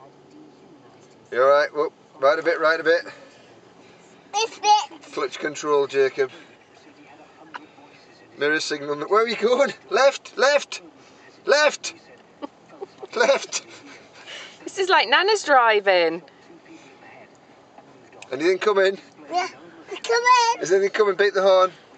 You alright? Whoop. Right a bit, right a bit. This bit. Clutch control, Jacob. Mirror signal. Where are you going? Left, left, left, left. This is like Nana's driving. Anything coming? Yeah, come in. Is anything coming? Beat the horn.